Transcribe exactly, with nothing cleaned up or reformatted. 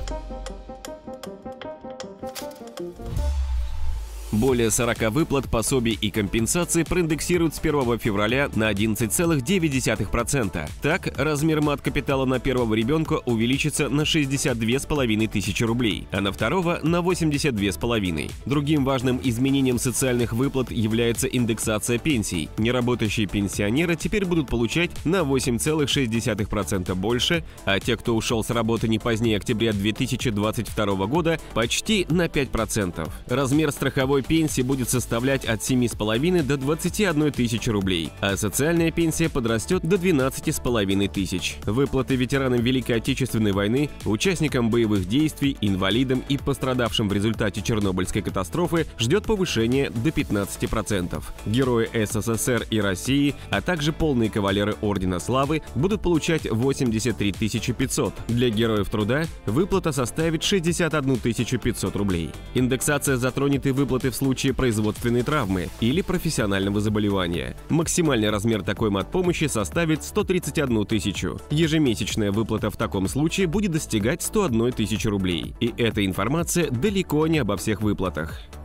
Более сорока выплат, пособий и компенсаций проиндексируют с первого февраля на одиннадцать целых девять десятых процента. Так, размер мат-капитала на первого ребенка увеличится на шестьдесят две с половиной тысячи рублей, а на второго – на восемьдесят две с половиной. Другим важным изменением социальных выплат является индексация пенсий. Неработающие пенсионеры теперь будут получать на восемь целых шесть десятых процента больше, а те, кто ушел с работы не позднее октября две тысячи двадцать второго года, почти на пять процентов. Размер страховой пенсии будет составлять от семи с половиной до двадцати одной тысячи рублей, а социальная пенсия подрастет до двенадцати с половиной тысяч. Выплаты ветеранам Великой Отечественной войны, участникам боевых действий, инвалидам и пострадавшим в результате Чернобыльской катастрофы ждет повышение до пятнадцати процентов. Герои СССР и России, а также полные кавалеры Ордена Славы будут получать восемьдесят три тысячи пятьсот. Для героев труда выплата составит шестьдесят одну тысячу пятьсот рублей. Индексация затронет и выплаты в случае производственной травмы или профессионального заболевания. Максимальный размер такой матпомощи составит сто тридцать одну тысячу. Ежемесячная выплата в таком случае будет достигать ста одной тысячи рублей. И эта информация далеко не обо всех выплатах.